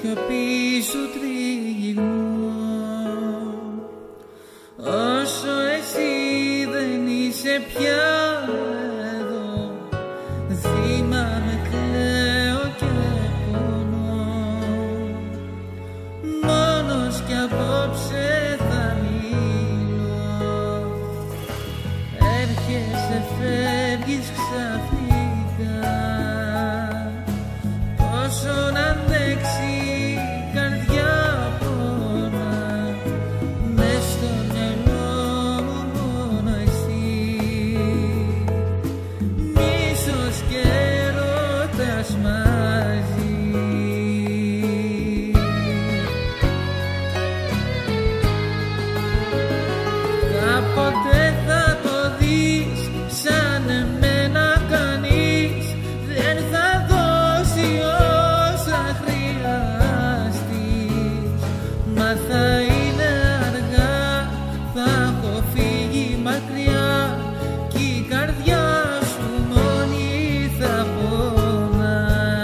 σιωπή σου τριγυρνώ. Όσο εσύ δεν είσαι πια εδώ, θυμάμαι, κλαίω και πονώ. Μόνος κι απόψε θα μιλώ. Έρχεσαι, φεύγεις ξαφνικά. Πόσο να αντέξει η καρδιά πονά, μες στο μυαλό μου μόνο εσύ. Μίσος και έρωτας μαζί. Κάποτε θα το δεις σαν εμένα κανείς δεν θα δώσει όσα χρειαστείς. Μα θα είναι αργά, θα έχω φύγει μακριά κι η καρδιά σου μόνη θα πονά.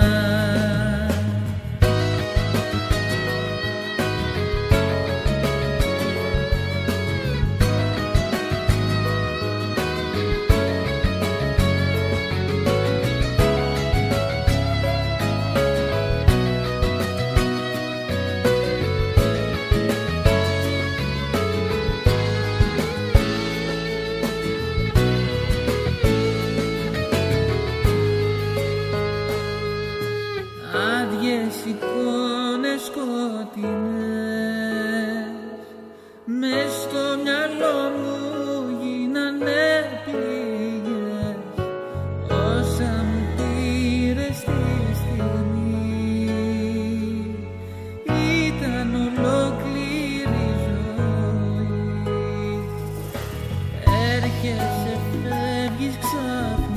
Άδειες εικόνες σκοτεινές μες στο μυαλό μου γίνανε πληγές. Όσα μου πήρες τη στιγμή ήταν ολόκληρη ζωή. Έρχεσαι, φεύγεις ξαφνικά.